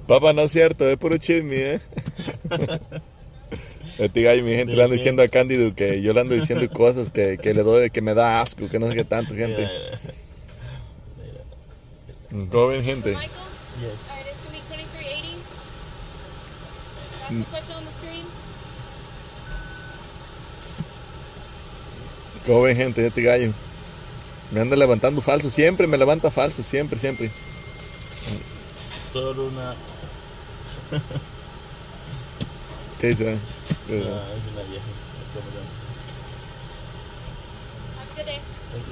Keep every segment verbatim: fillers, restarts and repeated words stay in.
Papá, no es cierto, es puro chisme, ¿eh? Este gallo, mi gente, le ando diciendo a Cándido que yo le ando diciendo cosas que, que le doy, que me da asco, que no sé qué tanto, gente. ¿Cómo ven, gente? Michael? Yes. All right, it's going to be twenty-three eighty. That's the question on the screen. ¿Cómo ven, gente? Este gallo me anda levantando falso, siempre me levanta falso, siempre, siempre. Solo una... ¿Qué dice? No, es una vieja. Have a good day.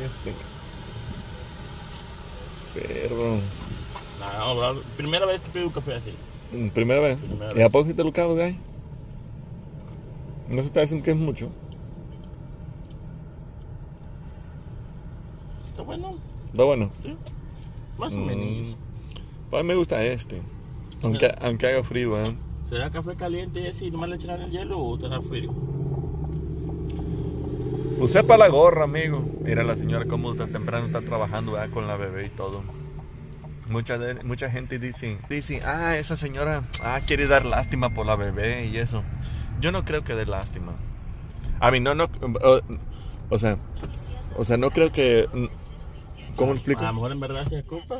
Perro. No, no, primera vez que pido un café así. ¿Primera vez? Primera ¿Y vez. a poco si te lo cago, gallo? ¿No se está diciendo que es mucho? Está bueno. Está bueno. Sí. Más o Mm. menos. Pues me gusta este. Aunque, aunque haga frío, ¿eh? ¿Será café caliente y así? ¿Nomás le echarán el hielo o te da frío? Pues sepa la gorra, amigo. Mira la señora cómo está temprano está trabajando, ¿verdad? Con la bebé y todo. Mucha, de, mucha gente dice, dice, ah, esa señora ah, quiere dar lástima por la bebé y eso. Yo no creo que dé lástima. A mí no, no, o, o sea, o sea, no creo que, ¿cómo lo explico? A lo mejor en verdad se ocupa.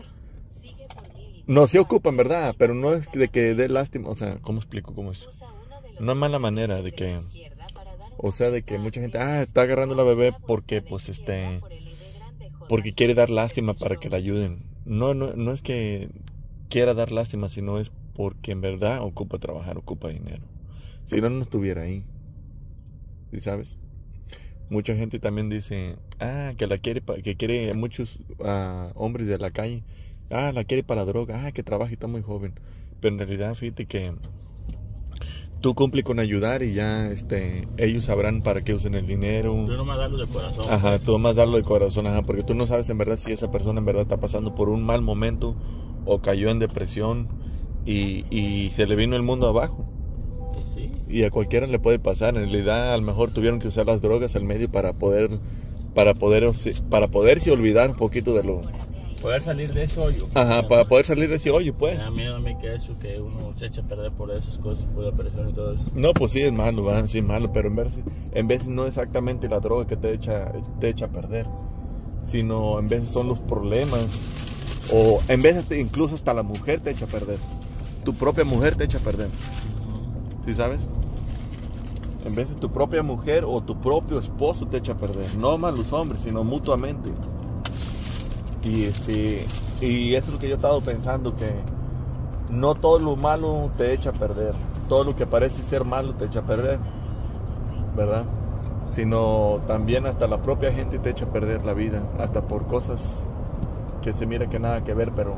No, sí ocupan, ¿verdad? Pero no es de que dé lástima, o sea, ¿cómo explico cómo es? No es mala manera de que, o sea, de que mucha gente, ah, está agarrando a la bebé porque, pues, este, porque quiere dar lástima para que la ayuden. No, no, no es que quiera dar lástima, sino es porque en verdad ocupa trabajar, ocupa dinero. Si no, no estuviera ahí. ¿Sí sabes? Mucha gente también dice, ah, que la quiere, pa- que quiere muchos ah, hombres de la calle. Ah, la quiere para la droga. Ah, que trabaja y está muy joven. Pero en realidad, fíjate que tú cumples con ayudar y ya, este, ellos sabrán para qué usen el dinero. Yo nomás darlo de corazón. Ajá, tú más darlo de corazón, ajá, porque tú no sabes en verdad si esa persona en verdad está pasando por un mal momento o cayó en depresión y, y se le vino el mundo abajo. Sí. Y a cualquiera le puede pasar. En realidad, a lo mejor tuvieron que usar las drogas al medio para poder, para poder, para poderse olvidar un poquito de lo. Poder salir de ese hoyo. Ajá, para poder salir de ese hoyo, Me pues. da miedo a mí que eso, que uno se echa a perder por esas cosas, por la presión y todo eso. No, pues sí es malo, ¿verdad? Sí es malo, pero en vez, en vez no exactamente la droga que te echa, te echa a perder, sino en vez son los problemas, o en vez de incluso hasta la mujer te echa a perder. Tu propia mujer te echa a perder. ¿Sí sabes? En vez de tu propia mujer o tu propio esposo te echa a perder. No más los hombres, sino mutuamente. Y este y eso es lo que yo he estado pensando, que no todo lo malo te echa a perder. Todo lo que parece ser malo te echa a perder, ¿verdad? Sino también hasta la propia gente te echa a perder la vida, hasta por cosas que se mira que nada que ver, pero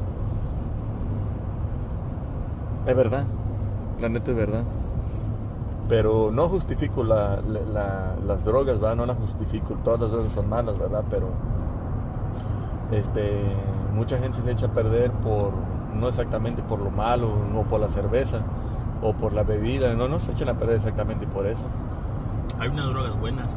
es verdad, la neta es verdad. Pero no justifico la, la, la, las drogas, ¿verdad? No las justifico, todas las drogas son malas, ¿verdad? Pero este, mucha gente se echa a perder por, no exactamente por lo malo, no por la cerveza o por la bebida, no, no se echan a perder exactamente por eso. Hay unas drogas buenas.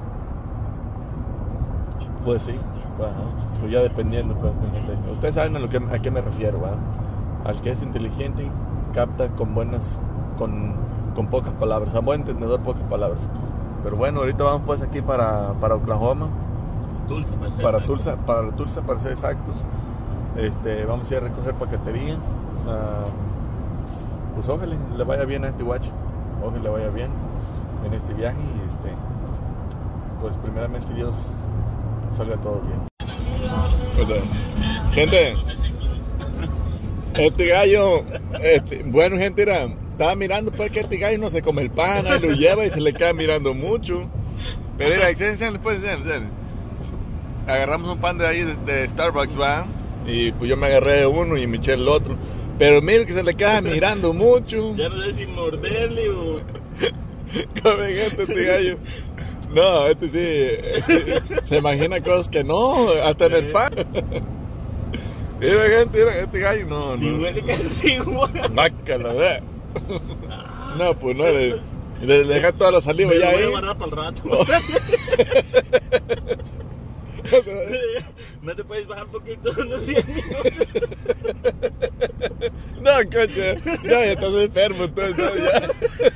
Pues sí, ajá. Pues ya dependiendo, pues, mi gente. Ustedes saben a, lo que, a qué me refiero, ¿verdad? Al que es inteligente, capta con buenas, con, con pocas palabras, a buen entendedor, pocas palabras. Pero bueno, ahorita vamos pues aquí para, para Oklahoma. Tulsa, para ser Para exacto. Tulsa, para Tulsa, para ser exactos. Este, vamos a ir a recoger paquetería. Uh, pues ojalá le vaya bien a este guacho. Ojalá le vaya bien en este viaje y este, pues primeramente Dios salga todo bien. Gente, este gallo, este, bueno gente, era, estaba mirando pues que este gallo no se come el pan, ahí lo lleva y se le queda mirando mucho. Pero mira, enséñale, pues, enséñale. Agarramos un pan de ahí de, de Starbucks, va, y pues yo me agarré uno y me eché el otro. Pero mira que se le queda mirando mucho. Ya no sé si morderle o... Come gente este gallo. No, este sí, este, se imagina cosas que no, hasta en el pan. Mira gente, mira, este gallo no, Y no. huele casi igual. Mácala, ¿verdad? No, pues no, le, le, le deja toda la saliva Me lo ya voy a ahí. guardar para el rato. No te puedes bajar un poquito, unos diez minutos. No, coche, no, ya estás enfermo, entonces, no, ya.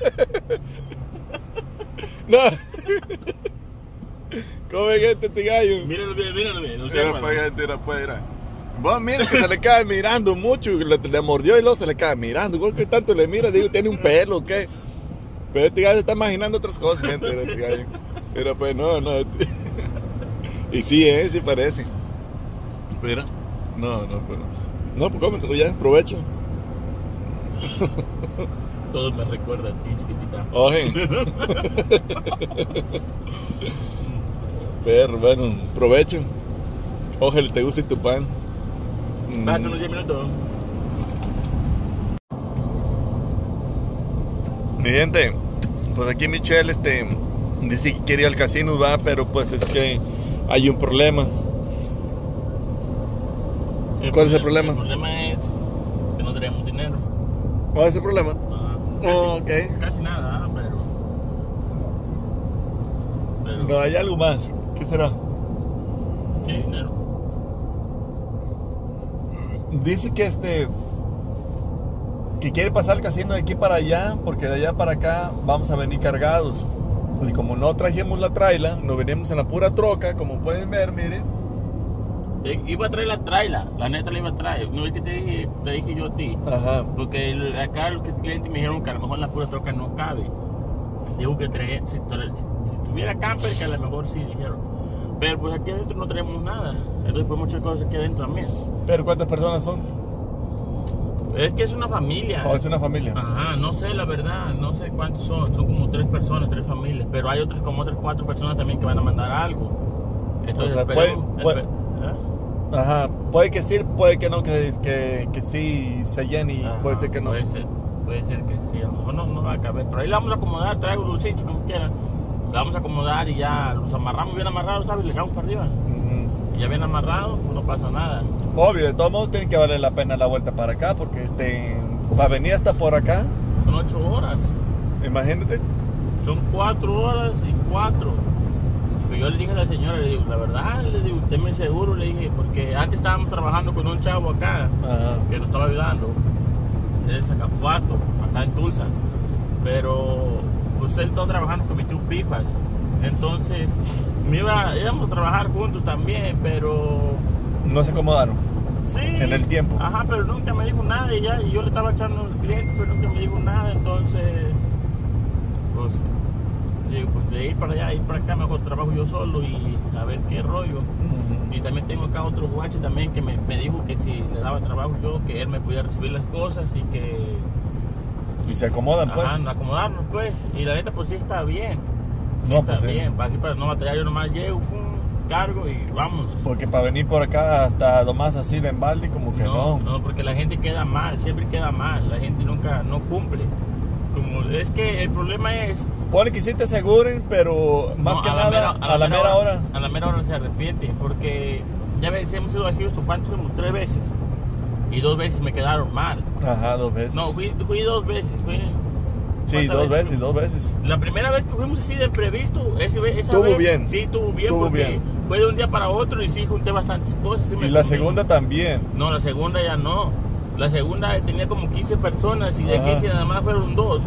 No. ¿Cómo es este, este gallo? Míralo bien, míralo bien. Mira, pues, mira, pues, mira. Vos mira que se le cae mirando mucho, le, le mordió y luego se le cae mirando. Igual que tanto le mira, digo, tiene un pelo, ¿o qué? Pero este gallo está imaginando otras cosas, gente, este gallo. Pero pues no, no. Este... Y sí, eh, sí parece. Mira. No, no, pero. No, pues cómetelo ya, provecho. Todo me recuerda a ti, chiquitita. Oye. Pero bueno, provecho. Ojalá te guste tu pan. Bájate unos diez minutos. Mi gente, pues aquí Michelle este, dice que quiere ir al casino, va, pero pues es que hay un problema. El ¿Cuál es el problema? problema? El problema es que no tenemos dinero. ¿Cuál es el problema? Ah, casi, Oh, ok. casi nada, pero, pero No, hay algo más. ¿Qué será? sí, dinero. Dice que este que quiere pasar el casino de aquí para allá, porque de allá para acá vamos a venir cargados. Y como no trajimos la traila, nos venimos en la pura troca, como pueden ver, miren. Eh, Iba a traer la traila, la neta la iba a traer. No es que te dije, te dije yo a ti. Ajá. Porque el- acá los clientes me dijeron que a lo mejor la pura troca no cabe. Dijo que trae- si, tra- si tuviera camper, que a lo mejor sí, dijeron. Pero pues aquí adentro no tenemos nada. Entonces pues muchas cosas aquí adentro también. Pero ¿cuántas personas son? Es que es una familia. ¿O es una familia? Ajá, no sé la verdad, no sé cuántos son. Son como tres personas, tres familias. Pero hay otras, como otras cuatro personas también que van a mandar algo. Entonces O sea, esperemos. puede- puede- espe- ¿eh? Ajá. Puede que sí, puede que no, que, que, que sí se llene y Ajá, puede ser que no. Puede ser, puede ser que sí, a lo mejor no, no va a caber. Pero ahí la vamos a acomodar, traigo los hinchos como quieran. La vamos a acomodar y ya los amarramos bien amarrados, ¿sabes? Le echamos para arriba. Ujú. Y ya bien amarrados, no pasa nada. Obvio, de todos modos tiene que valer la pena la vuelta para acá, porque este, para venir hasta por acá, Son ocho horas. imagínate. Son cuatro horas y cuatro. Pero yo le dije a la señora, le digo, la verdad, le digo, usted me seguro, le dije, porque antes estábamos trabajando con un chavo acá, Ajá. que nos estaba ayudando, él es Zacapuato, acá en Tulsa, pero pues él estaba trabajando con mis two pipas, entonces me iba, íbamos a trabajar juntos también, pero No se acomodaron. sí, En el tiempo. ajá, pero nunca me dijo nada y ya, y yo le estaba echando a los clientes, pero nunca me dijo nada, entonces, pues, digo, pues de ir para allá, ir para acá, mejor trabajo yo solo y a ver qué rollo. Ujú. Y también tengo acá otro guache también que me, me dijo que si le daba trabajo yo, que él me podía recibir las cosas y que... Y se acomodan, pues. Ajá, acomodarnos pues. Y la neta pues sí está bien. Sí No, está pues, sí. bien, para, así para no batallar yo nomás llego, fum, cargo y vámonos. Porque para venir por acá hasta lo más así de embalde, como que No, no. no, porque la gente queda mal, siempre queda mal, la gente nunca, no cumple. Como, es que el problema es... Pone que sí te aseguren, pero más no, que a la nada, mera- a la mera hora. A la mera hora se arrepiente, porque ya ves, hemos ido a Houston, ¿cuántos fuimos? Tres veces. Y dos veces me quedaron mal. Ajá, dos veces. No, fui, fui dos veces. Fui, Sí, ¿cuántas dos veces, fuimos? dos veces. La primera vez que fuimos así de imprevisto, ese, ve- esa Estuvo vez, bien. sí, estuvo bien, Estuvo porque bien. fue de un día para otro y sí junté bastantes cosas. sí me Y la comí. segunda también. No, la segunda ya no. La segunda tenía como quince personas y de Ajá. quince nada más fueron dos.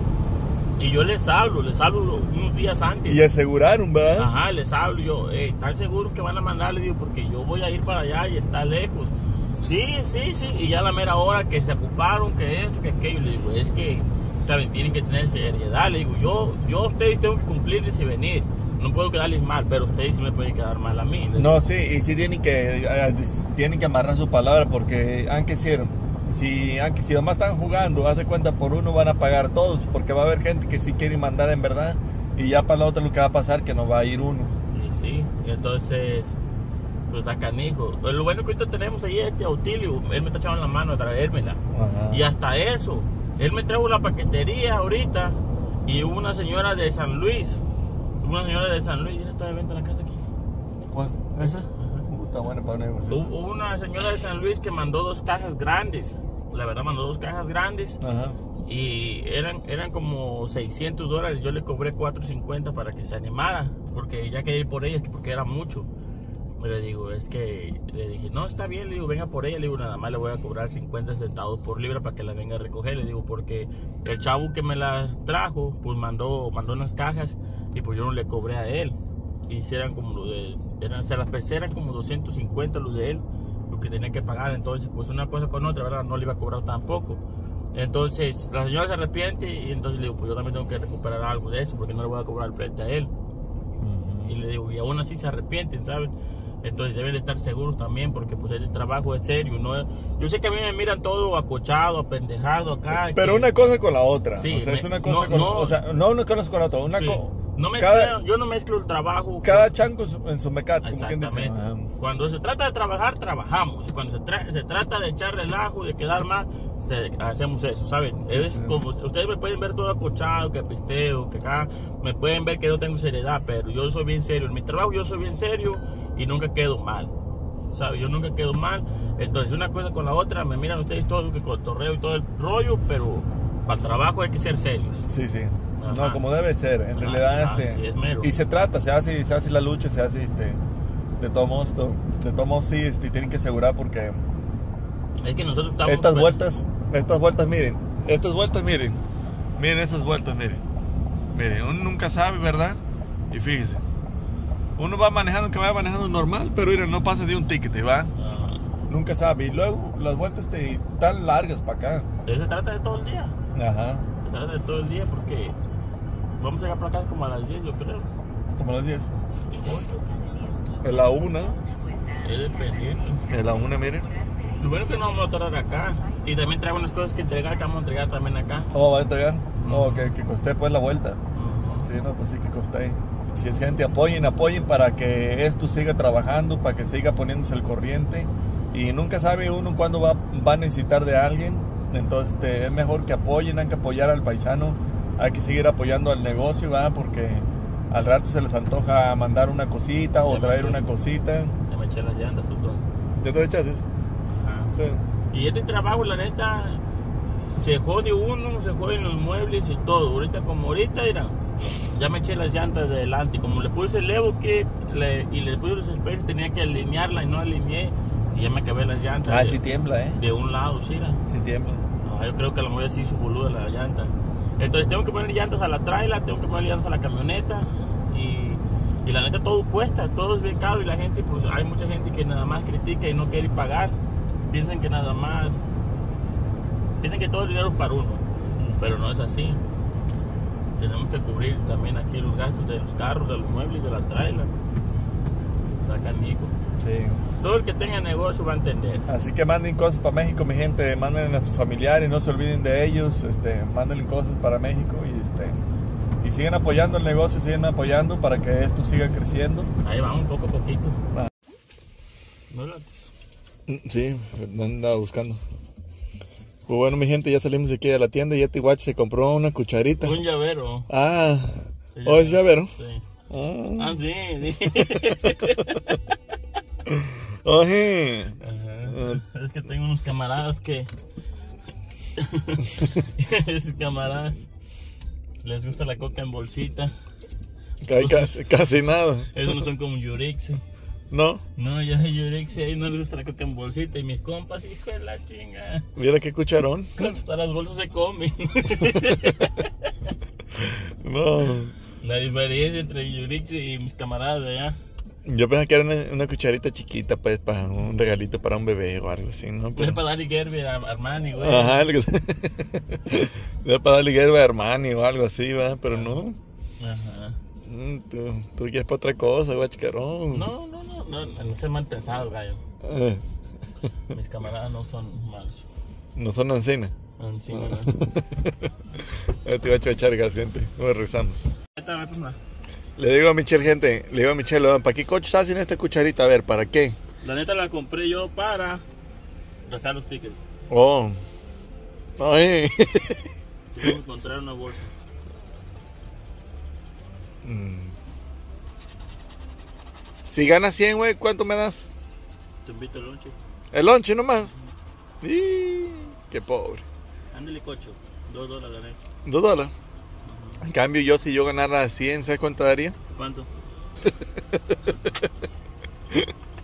Y yo les hablo, les hablo unos días antes. Y aseguraron, ¿verdad? Ajá, les hablo yo, eh, ¿están seguros que van a mandarle? Digo, porque yo voy a ir para allá y está lejos. Sí, sí, sí, y ya a la mera hora que se ocuparon, que esto, que aquello, le digo, es que, ¿saben? Tienen que tener seriedad, le digo, yo, yo a ustedes tengo que cumplirles y venir, no puedo quedarles mal, pero ustedes sí me pueden quedar mal a mí. No, sí, y sí tienen que, eh, tienen que amarrar su palabra, porque han que hicieron. Si, aunque si nomás están jugando, haz de cuenta por uno van a pagar todos, porque va a haber gente que sí quiere mandar en verdad, y ya para la otra lo que va a pasar que no va a ir uno. Y sí, y entonces, pues está canijo. Pero lo bueno que ahorita tenemos ahí es este Autilio, él me está echando la mano a traérmela. Ajá. Y hasta eso, él me trajo la paquetería ahorita y hubo una señora de San Luis, hubo una señora de San Luis, ¿ya está de venta la casa aquí? ¿Cuál? ¿Esa? Está buena para negociar. Hubo hubo una señora de San Luis que mandó dos cajas grandes, la verdad mandó dos cajas grandes Ajá. y eran, eran como seiscientos dólares, yo le cobré cuatrocientos cincuenta para que se animara, porque ya quería ir por ellas, porque era mucho. Le digo, es que le dije, no, está bien, le digo, venga por ella, le digo, nada más le voy a cobrar cincuenta centavos por libra para que la venga a recoger, le digo, porque el chavo que me la trajo, pues mandó, mandó unas cajas y pues yo no le cobré a él. Y eran como lo de, eran, o sea, las pesetas eran como doscientos cincuenta los de él, lo que tenía que pagar, entonces pues una cosa con otra, ¿verdad? No le iba a cobrar tampoco. Entonces la señora se arrepiente y entonces le digo, pues yo también tengo que recuperar algo de eso porque no le voy a cobrar el frente a él. Uh-huh. Y le digo, y aún así se arrepienten, ¿saben? Entonces deben de estar seguros también porque pues el trabajo es serio, ¿no? Yo sé que a mí me miran todo acochado, apendejado acá. Pero que... una cosa con la otra. Sí, o sea, me... es una cosa no, con no, o sea, no una cosa con la otra. Una sí. co... no mezclo, cada... yo no mezclo el trabajo. Cada con... chanco en su mecate, como quien dice. Ah. Cuando se trata de trabajar, trabajamos. Cuando se, tra... se trata de echar relajo, de quedar mal, se... hacemos eso, ¿saben? Sí, es sí. Como ustedes me pueden ver todo acochado, que pisteo, que acá me pueden ver que no tengo seriedad, pero yo soy bien serio. En mi trabajo yo soy bien serio y nunca quedo mal. ¿Sabe? Yo nunca quedo mal. Entonces una cosa con la otra, me miran ustedes todo que cotorreo y todo el rollo, pero para el trabajo hay que ser serios. Sí, sí. Ajá. No, como debe ser. En Ajá. realidad Ajá. este sí, es mero. Y se trata, se hace, se hace la lucha, se hace este de todos modos, de todos modos sí, este, tienen que asegurar porque es que nosotros estamos estas vueltas, estas vueltas, miren, estas vueltas, miren. Miren esas vueltas, miren. Miren, uno nunca sabe, ¿verdad? Y fíjese. Uno va manejando, que vaya manejando normal, pero mira, no pasa de un ticket, ¿va? Ajá. Nunca sabe. Y luego las vueltas te tan largas para acá. Se trata de todo el día. Ajá. Se trata de todo el día porque vamos a llegar para acá como a las diez, yo creo. ¿Como a las diez? En la una. Es dependiente. En la una, miren. Lo bueno es que no vamos a tardar acá. Y también traigo unas cosas que entregar, que vamos a entregar también acá. Oh, ¿va a entregar? Uh-huh. Oh, que, que costé pues la vuelta. Uh-huh. Sí, no, pues sí que costé. Si es gente, apoyen, apoyen para que esto siga trabajando, para que siga poniéndose el corriente. Y nunca sabe uno cuándo va, va a necesitar de alguien. Entonces este, es mejor que apoyen, hay que apoyar al paisano. Hay que seguir apoyando al negocio, ¿va? Porque al rato se les antoja mandar una cosita o traer una cosita. Ya me eché las llantas, tú todo. ¿Ya te echaste? Ajá. Sí. Y este trabajo, la neta, se jode uno, se joden los muebles y todo. Ahorita como ahorita, mira, ya me eché las llantas de adelante. Como le puse el levo que le, y le puse los espejos, tenía que alinearla y no alineé. Y ya me acabé las llantas. Ah, de, sí tiembla, ¿eh? De un lado, sí, ¿no? Sí tiembla. No, yo creo que a la mujer sí hizo boluda la llanta. Entonces tengo que poner llantas a la trailer, tengo que poner llantas a la camioneta. Y, y la neta todo cuesta, todo es bien caro. Y la gente, pues hay mucha gente que nada más critica y no quiere pagar. Piensan que nada más, piensan que todo el dinero es para uno. Pero no es así. Tenemos que cubrir también aquí los gastos de los carros, de los muebles, de la trailer. Está canijo. Sí. Todo el que tenga negocio va a entender. Así que manden cosas para México, mi gente. Manden a sus familiares, no se olviden de ellos. Este, manden cosas para México y este y siguen apoyando el negocio, siguen apoyando para que esto siga creciendo. Ahí vamos un poco a poquito. Ah. ¿No lates? Sí, andaba buscando. Pues bueno, mi gente, ya salimos de aquí de la tienda y Yeti Watch se compró una cucharita. Un llavero. Ah, ¿o es llavero? Sí. Ah, ah sí. sí. Oye. Ajá. Es que tengo unos camaradas que... Esos camaradas les gusta la coca en bolsita. Casi, casi nada. Esos no son como Yurixi. ¿No? No, ya Yurixi, ahí no les gusta la coca en bolsita. Y mis compas, hijo de la chinga. Mira qué cucharón. Hasta las bolsas se comen. No. La diferencia entre Yurixi y mis camaradas de allá. Yo pensé que era una, una cucharita chiquita, pues, para un regalito para un bebé o algo así, ¿no? Pero... Es para darle Gerber a Armani, güey. Ajá, algo así. Es para darle Gerber a Armani o algo así, ¿va? Pero no. Ajá. Tú, tú quieres para otra cosa, guachicarón. No, no, no, no, no sé mal pensado, gallo. Eh. Mis camaradas no son malos. No son ancinas. Ancinas, no. Te voy a echar gas, gente. Nos regresamos. Esta me pasa. Le digo a Michelle, gente, le digo a Michelle, ¿para qué coche hacen esta cucharita? A ver, ¿para qué? La neta la compré yo para gastar los tickets. Oh. Ay. Tengo que encontrar una bolsa. Mm. Si ganas cien, güey, ¿cuánto me das? Te invito al lonche. ¿El lonche nomás? Uh-huh. Y... Qué pobre. Ándale, cocho. Dos dólares gané. ¿Dos dólares? En cambio, yo si yo ganara cien, ¿sabes cuánto daría? ¿Cuánto?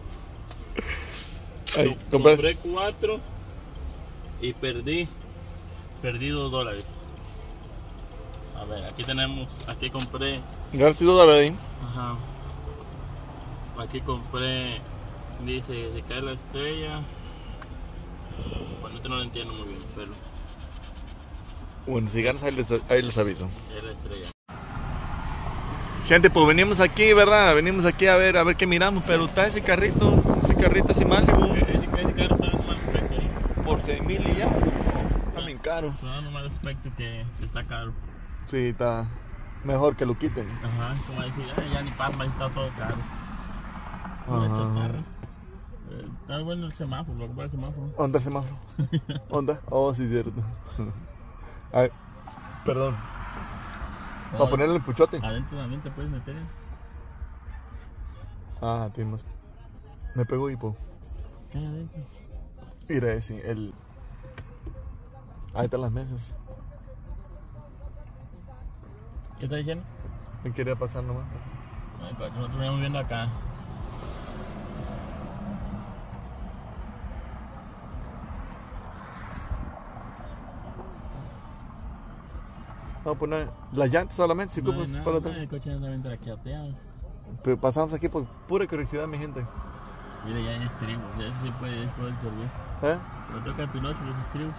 Ay, Com- compras- compré cuatro y perdí, perdí dos dólares. A ver, aquí tenemos, aquí compré, Gracias, dólares. ajá, aquí compré, dice, se cae la estrella. Bueno, esto no lo entiendo muy bien, pero Bueno, si ganas, ahí les, ahí les aviso. es la estrella. Gente, pues venimos aquí, ¿verdad? Venimos aquí a ver, a ver qué miramos, pero está ese carrito, ese carrito así Malibu, Ese, ese carro está en mal aspecto ahí. por seis mil y ya. Está bien caro. Está dando mal aspecto que está caro. Sí, está mejor que lo quiten. Ajá, como decir, "Ay, ya ni Palma, está todo caro. Pura Ajá. chatarra. Eh, Está bueno el semáforo, lo que para el semáforo. ¿Onda el semáforo? ¿Onda? Oh, sí, cierto. Ay, perdón. Para ponerle el puchote. Adentro también te puedes meter. Ah, tienes más. Me pegó hipo. ¿Qué hay adentro? Mira ese, el... Ahí están las mesas. ¿Qué está diciendo? Me quería pasar nomás. Ay, coño, nosotros estamos viendo acá. Vamos a poner las llantas solamente, si No hay ocupas nada, para no, atrás. el coche anda bien traqueteado. Pero pasamos aquí por pura curiosidad, mi gente. Mira, ya hay estribos, ya eso sí puede, eso puede servir. ¿Eh? Pero toca el piloto los estribos.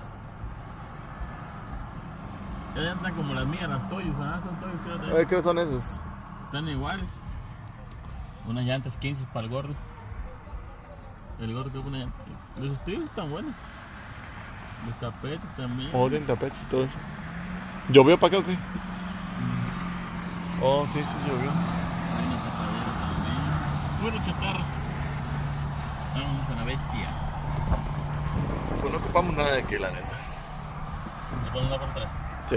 Ya están como las mías, las Toyos, ¿ah? Son Toyos, creo A que ver, ¿qué son esos? están iguales. Unas llantas quince para el gordo. El gordo creo que una llanta. Los estribos están buenos. Los tapetes también. Oh, tienen tapetes y todo eso. ¿Llovió para acá o qué? Oh, sí, sí, llovió. Hay una tapadera también. Puro chatarra. Vamos a la bestia. Pues no ocupamos nada de aquí, la neta. ¿Le pones una por atrás? Sí.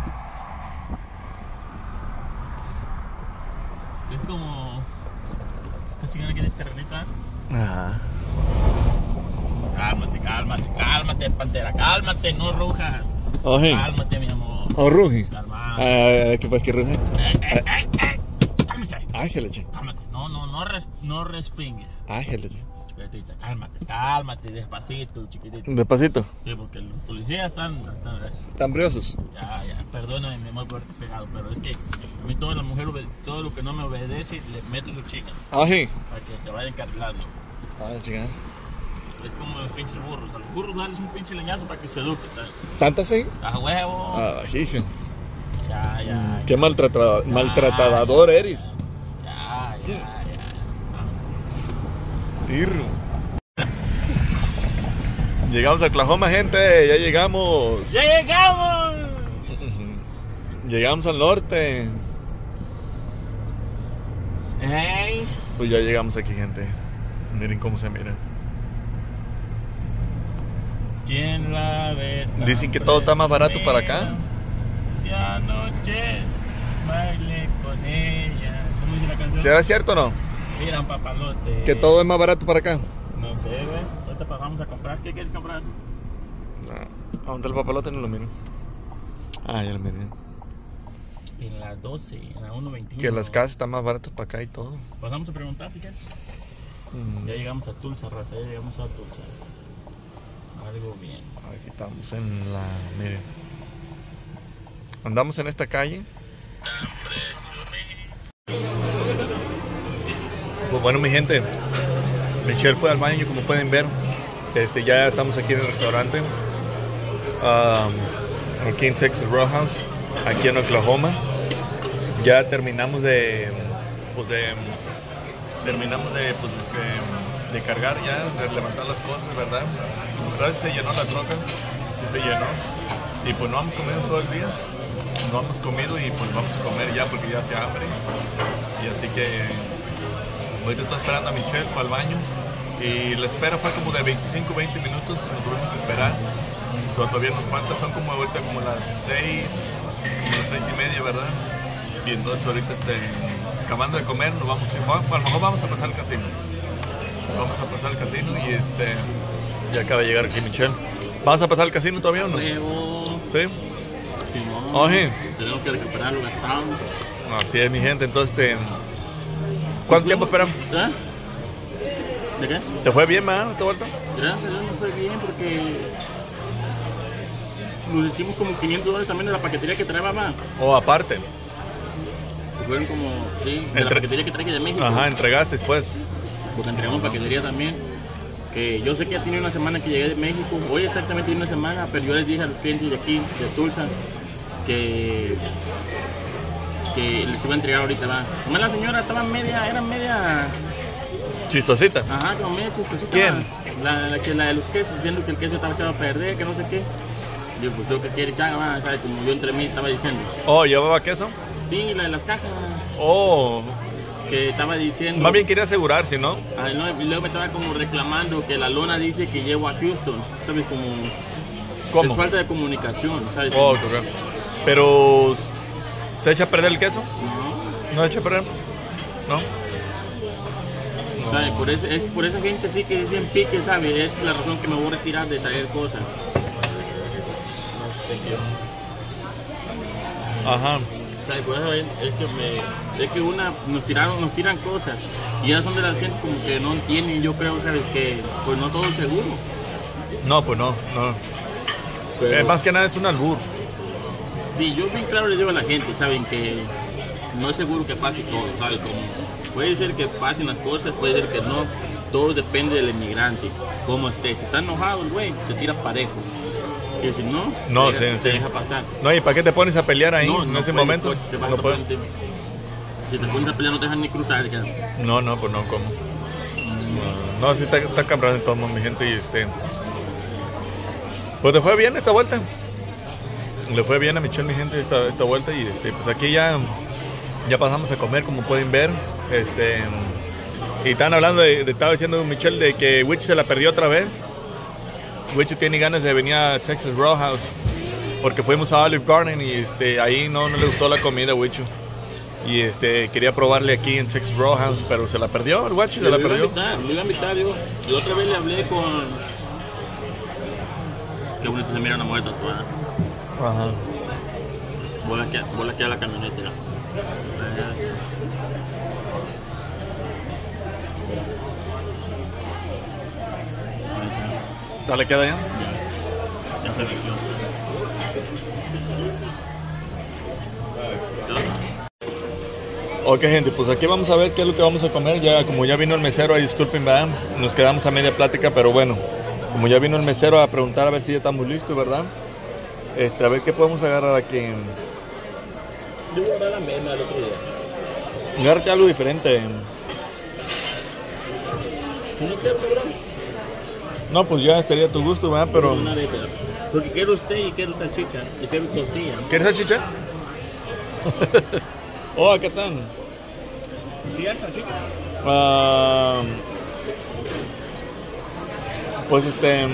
Es como... Esta chingada quiere terrenito, ¿eh? Ajá. Cálmate, cálmate, cálmate, pantera, cálmate, no rujas. Oje. Cálmate, mi amor. ¿O ruge? Calmado. Ah, ¿qué pasa que ruge? Eh, eh, eh, eh. Cálmese ahí. Ángel, che. Cálmate. No, no, no, res, no respingues. Ángel, che. Chiquitita, cálmate, cálmate, despacito, chiquitito. Despacito. Sí, porque los policías están, están Tan briosos. ya, ya, perdóname, mi amor, por haberte pegado, pero es que a mí toda la mujer, obede- todo lo que no me obedece, le meto su chica Ají. para que te vaya encarrilando. Ah, chica. Es como los pinches burros. A los burros darles un pinche leñazo para que se eduquen. ¿Sabes? ¿Tantas así? A huevo. Ah, hija. Ya, ya. Qué maltrata- maltratador eres. Ya, ya, ya. Irro. Llegamos a Oklahoma, gente. Ya llegamos. ¡Ya llegamos! Llegamos al norte. Hey. Pues ya llegamos aquí, gente. Miren cómo se mira. ¿Quién la ve? tan Dicen que todo está más barato para acá. presumida? Si anoche bailé con ella. ¿Cómo dice la canción? ¿Será cierto o no? Mira un papalote. Que todo es más barato para acá. No sé, güey. Ahorita vamos a comprar. ¿Qué quieres comprar? ¿A dónde el papalote? No lo miro. Ah, ya lo miré. En la doce, en la uno veintiuno. Que las casas están más baratas para acá y todo. Pasamos a preguntar, ¿qué quieres? Mm, Ya llegamos a Tulsa, raza. Ya llegamos a Tulsa. Algo bien. Aquí estamos en la... Miren. Andamos en esta calle. Pues bueno, mi gente, Michelle fue al baño, como pueden ver. Este, ya estamos aquí en el restaurante, um, aquí en Texas Roadhouse, aquí en Oklahoma. Ya terminamos de, pues de, terminamos de, pues de, de cargar ya, de levantar las cosas, ¿verdad? Gracias, se llenó la troca, sí se llenó. Y pues no hemos comido todo el día, no hemos comido y pues vamos a comer ya porque ya hace hambre. Y así que ahorita estoy esperando a Michelle, fue al baño. Y la espera fue como de veinticinco a veinte minutos, nos tuvimos que esperar. So, todavía nos falta, son como ahorita como las seis, como las seis y media, ¿verdad? Y entonces ahorita este, acabando de comer, nos vamos a, a lo mejor vamos a pasar al casino. Vamos a pasar al casino y este, ya acaba de llegar aquí Michelle. ¿Vamos a pasar al casino todavía o no? Huevo. ¿Sí? Simón. Oye. Tenemos que recuperar lo gastado. Así es, mi gente, entonces este, ¿cuánto tiempo esperamos? ¿Eh? ¿De qué? ¿Te fue bien, man, esta vuelta? Gracias a Dios nos fue bien porque nos hicimos como quinientos dólares también de la paquetería que traía mamá. O aparte. Fueron como, sí, de Entre... la paquetería que traje de México. Ajá, entregaste después. Porque entregamos paquetería también. Que yo sé que ya tiene una semana que llegué de México. Hoy exactamente tiene una semana, pero yo les dije a los clientes de aquí, de Tulsa, que, que les iba a entregar ahorita, va. Como la señora estaba media, era media... Chistosita. Ajá, como media chistosita. ¿Quién? La, la, que, la de los quesos, diciendo que el queso estaba echado a perder, que no sé qué. Digo, pues yo que quiere que haga, va, ¿sabes? Como yo entre mí estaba diciendo. Oh, ¿llevaba queso? Sí, la de las cajas. Oh. Que estaba diciendo... Más bien quería asegurarse, ¿no? Ah, no, y luego me estaba como reclamando que la lona dice que llego a Houston, ¿sabes? Como... ¿Cómo? Es falta de comunicación, ¿sabes? Oh, correcto. Pero... ¿se echa a perder el queso? No. ¿No se echa a perder? ¿No? ¿Sabes? Por, ese, es, por esa gente sí que es bien pique, ¿sabes? Es la razón que me voy a retirar de traer cosas. Ajá. ¿Sabes? Por eso es, es que me... Es que una... Nos tiraron, nos tiran cosas. Y ya son de las gente como que no entienden, yo creo, ¿sabes? Que pues no todo es seguro. No, pues no, no. Pero... Eh, más que nada es un albur. Sí, yo bien claro les digo a la gente, ¿saben? Que no es seguro que pase todo, ¿sabes? Como puede ser que pasen las cosas, puede ser que no. Todo depende del inmigrante, cómo esté. Si está enojado el güey, se tira parejo. Y si no, No, se sí, deja, sí. se deja pasar. No, ¿y para qué te pones a pelear ahí No, en no ese puede, momento? coche, te vas No, a puede. poner- Si te pones a pelear no te dejan ni cruzar. Ya. no, no, pues no, ¿cómo? No, no, sí está, está cabrón en todo mi gente y este... Pues te fue bien esta vuelta. Le fue bien a Michelle, mi gente, esta, esta vuelta y este, pues aquí ya, ya pasamos a comer, como pueden ver. Este, y estaban hablando de, de- estaba diciendo Michelle de que Witch se la perdió otra vez. Witch tiene ganas de venir a Texas Roadhouse porque fuimos a Olive Garden y este, ahí no, no le gustó la comida, Witch. Y este, quería probarle aquí en Texas Roadhouse, pero se la perdió, el Witch se la Lo iba a perdió. invitar, lo iba a invitar yo. Y otra vez le hablé con... Qué bonito se mira una mujer tatuada. Ajá. Bola que, bola que a la camioneta. ¿No? Dale, queda ya. Ya, ya se metió. Ok, gente, pues aquí vamos a ver qué es lo que vamos a comer. Ya, como ya vino el mesero, ahí disculpen, ¿verdad? Nos quedamos a media plática, pero bueno, como ya vino el mesero a preguntar a ver si ya estamos listos, ¿verdad? Este, a ver qué podemos agarrar aquí. Yo voy a dar la misma del otro día. Agárrate algo diferente. No quiero probar. No, pues ya sería tu gusto, ¿verdad? Pero... Una de esas. Porque quiero usted y quiero salchicha y quiero tortilla. ¿Quieres salchicha? Oh, ¿qué tal? ¿Sí hay salchicha? Ah, pues este...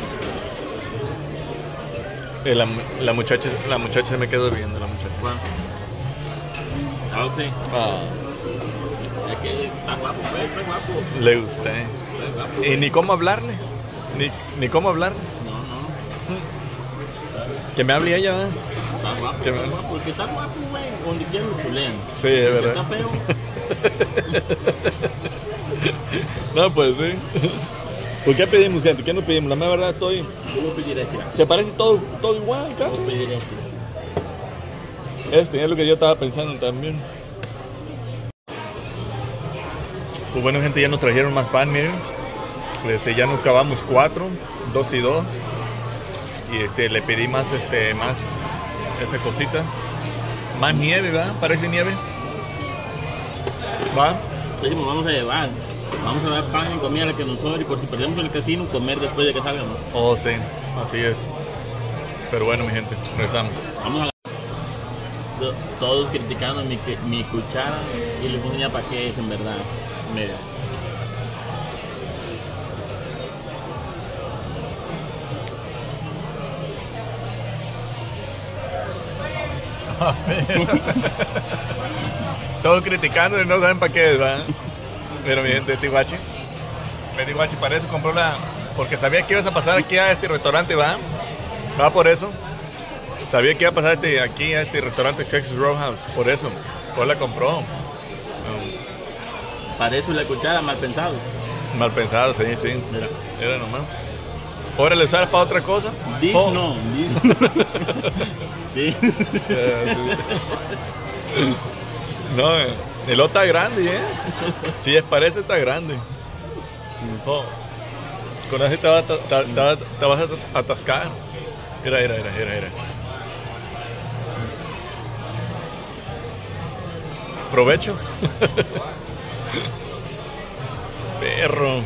eh, la, la muchacha la muchacha se me quedó viendo, la muchacha. Bueno. Ah, sí. Ah, Es que está guapo, pues, está guapo. le gusta, ¿eh? Está guapo. Y ni cómo hablarle. Ni, ni cómo hablarles. No, no. Que me hable ella, ¿verdad? Está guapo, Qué está bueno. guapo. Porque está guapo, güey. Donde quiera lo chulean. Sí, es Porque verdad. está feo. No, pues sí. ¿Por qué pedimos, gente? ¿Qué no pedimos? La mera verdad estoy... Yo voy a pedir este. Se parece todo, todo igual, Voy casi. a pedir este. Este es lo que yo estaba pensando también. Pues bueno, gente, ya nos trajeron más pan, miren. Este, ya nos acabamos cuatro, dos y dos. Y este, le pedí más, este, más, esa cosita. Más nieve, ¿verdad? Parece nieve. ¿Va? Decimos, vamos a llevar. Vamos a dar pan y comida a la que nos sobre y por si perdemos el casino, comer después de que salgamos. Oh, sí, así es. Pero bueno, mi gente, regresamos. Vamos a todos criticando mi, mi cuchara y les voy a enseñar para qué es en verdad. Mira. Todos criticando y no saben para qué es, ¿verdad? Pero mi gente, este guachi, este guachi para eso compró la... Porque sabía que ibas a pasar aquí a este restaurante, ¿va? Va por eso. Sabía que iba a pasar este, aquí a este restaurante Texas Roadhouse, por eso. Pues la compró. Para eso la cuchara, mal pensado. Mal pensado, sí, sí. Mira. Era nomás. Ahora le usar para otra cosa. This Oh. no. This. This. Eh, sí. No, el otro está grande, ¿eh? Si es parece, está grande. Oh. Con eso te, va a ta- ta- te va- te vas a atascar. Mira, mira, mira, mira, mira. Provecho. Perro.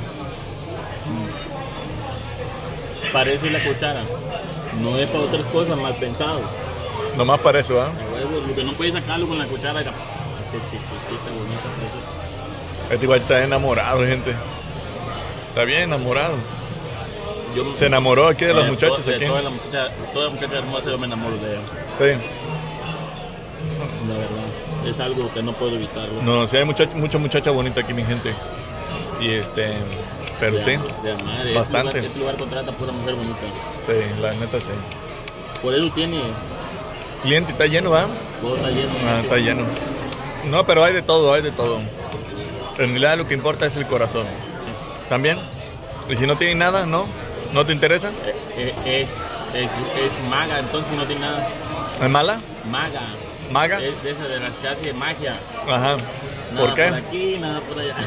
Parece la cuchara. No es para otras cosas, mal pensado. Nomás para eso, ¿ah? A huevo, lo que no puedes sacarlo con la cuchara. Qué chiquitita, bonita, preciosa. Este igual está enamorado, gente. Está bien enamorado. Yo, Se enamoró aquí de los eh, muchachos to- de aquí. Toda la muchacha, toda muchacha hermosa yo me enamoro de ella. Sí. La verdad. Es algo que no puedo evitarlo. No, sí hay muchach muchos muchachos bonitos aquí, mi gente. Y este, pero De- sí, de madre, bastante. Este lugar, este lugar contrata pura mujer bonita. sí, la neta sí. Por eso tiene. Cliente está lleno, ¿va? Todo está lleno. Ah, está lleno. No, pero hay de todo, hay de todo. En realidad lo que importa es el corazón. ¿También? Y si no tiene nada, ¿no? ¿No te interesa? Eh, eh, es, es, es maga, entonces no tiene nada. ¿Es mala? Maga. ¿Maga? Es de esa de las que hace magia. Ajá. Nada ¿Por qué? por aquí, nada por allá.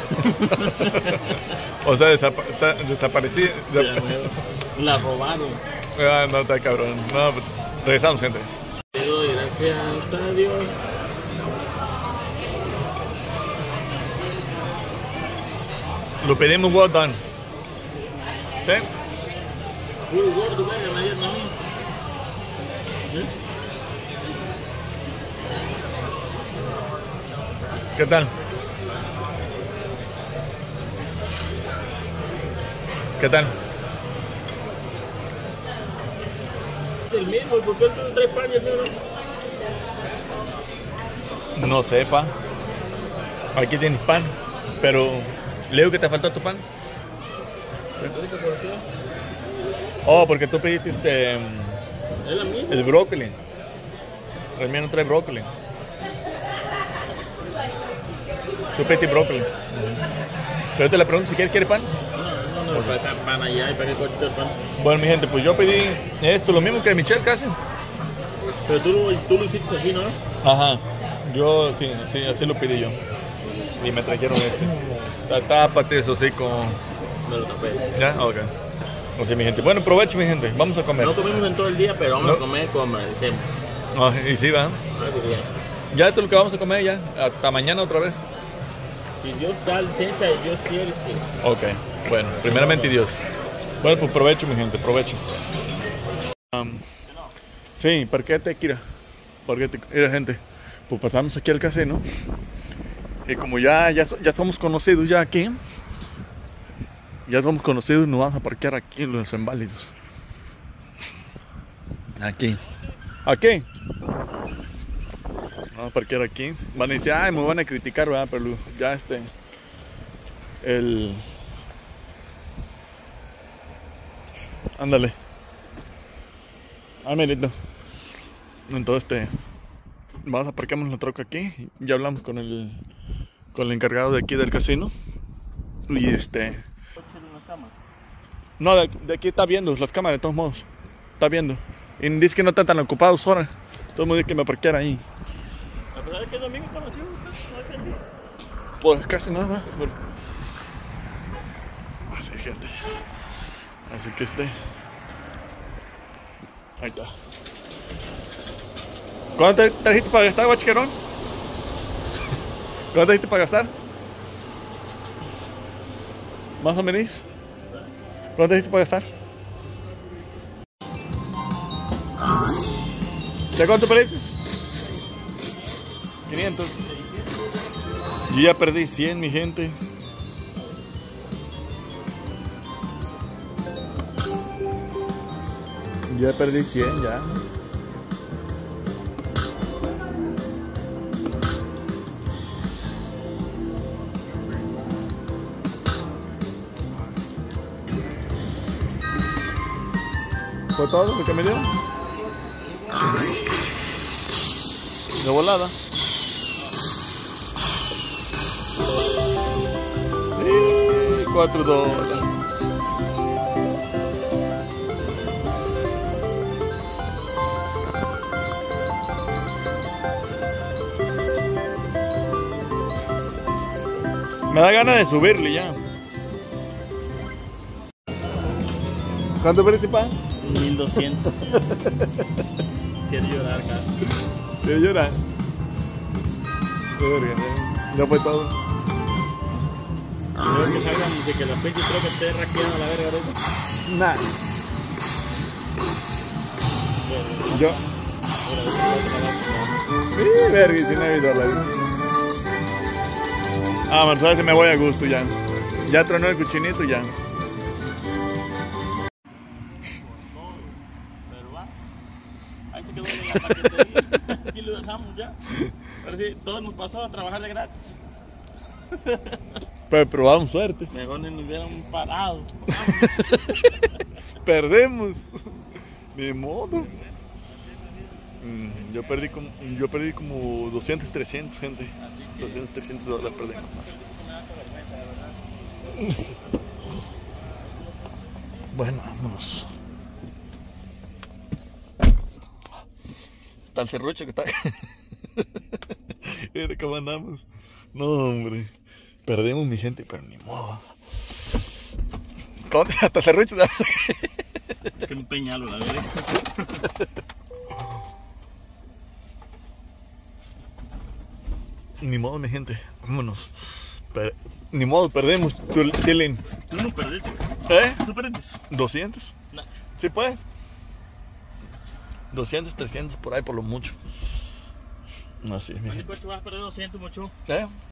O sea, desapa está- desaparecí. Ya, güey. La robaron. Ah, no, está cabrón. No, pues, regresamos, gente. Le doy gracias a Dios. Lo pedimos well done. ¿Sí? Puro gordo, güey, me dieron a mí. ¿Eh? ¿Qué tal? ¿Qué tal? Es el mismo, porque él trae pan y el mío no. No sé, pa. Aquí tienes pan, pero leo que te faltó tu pan. Oh, porque tú pediste este Es la misma. el brócoli. El mío no trae brócoli. Tú pediste brócoli. Pero te la pregunto si quieres, ¿quiere pan? No, no, no, para estar pan allá y para que corte el pan. Bueno, mi gente, pues yo pedí esto, lo mismo que Michelle casi. Pero tú lo, tú lo hiciste así, ¿no? Ajá. Yo, sí, sí, así lo pedí yo. Y me trajeron este. Ta- Tápate eso, sí, con... Me lo tapé. ¿Ya? Ok. Así, mi gente. Bueno, provecho, mi gente. Vamos a comer. No comimos en todo el día, pero vamos No. a comer como decimos. Ah, y sí, va. Ya esto es lo que vamos a comer ya. Hasta mañana otra vez. Si Dios da licencia y Dios quiere, sí. Ok. Bueno, primeramente Dios. Bueno, pues provecho, mi gente. Provecho. Um, sí, ¿por qué te quiera? ¿Por qué te quiera, gente? Pues pasamos aquí al casino. Y como ya, ya, so- ya somos conocidos ya aquí. Ya somos conocidos, nos vamos a parquear aquí en los inválidos. Aquí. Aquí. Vamos a parquear aquí. Van a decir, ay, me van a criticar, ¿verdad? Pero ya este. El. Ándale. Ah, merito. Entonces, este. Vamos a parquearnos la troca aquí. Ya hablamos con el. Con el encargado de aquí del casino. Y este. No, de, de aquí está viendo las cámaras, de todos modos. Está viendo. Y dice que no están tan ocupados ahora. Todo el mundo dice que me parqueara ahí. A pesar de que el domingo está vacío, no hay gente. Pues casi nada. Bueno. Así, gente. Así que este. Ahí está. ¿Cuánto te trajiste para gastar, guachiquerón? ¿Cuánto trajiste para gastar? ¿Más o menos? ¿Cuánto trajiste para gastar? ¿De cuánto perdiste? quinientos. Yo ya perdí cien, mi gente. Yo ya perdí cien, ya. ¿Fue todo lo que me dio? De volada. Sí, cuatro dólares. Me da ganas de subirle ya. ¿Cuánto perdiste, pa? mil doscientos. Quiero llorar, cara. Quiero llorar. Ya fue todo. Creo que salgan de que la fecha creo que esté raqueando la verga ahorita. Nah. Yo. Sí, verga, diecinueve dólares. Ah, man, sabes que me voy a gusto ya. Ya tronó el cuchinito ya. Pero va. Ahí se quedó la paquetería. Aquí lo dejamos ya. Pero sí, todo nos pasó a trabajar de gratis. Pero probamos suerte. Mejor ni nos hubieran parado. Perdemos. Ni modo. Mm, yo perdí como, yo perdí como doscientos, trescientos, gente. doscientos, trescientos dólares perdimos más. Bueno, vámonos. Está el serrucho que está. Mira cómo andamos. No, hombre. Perdemos, mi gente, pero ni modo. ¿Cómo? Hasta el serrucho. Es que un peñalo, la verdad. Ni modo, mi gente. Vámonos. Per Ni modo, perdemos. Dylan. Tú no perdiste. ¿Eh? ¿Tú perdiste? ¿doscientos? No. ¿Sí puedes? doscientos, trescientos por ahí por lo mucho. Así es, mi ¿Cuánto gente. coche vas a perder? doscientos, mucho. ¿Eh?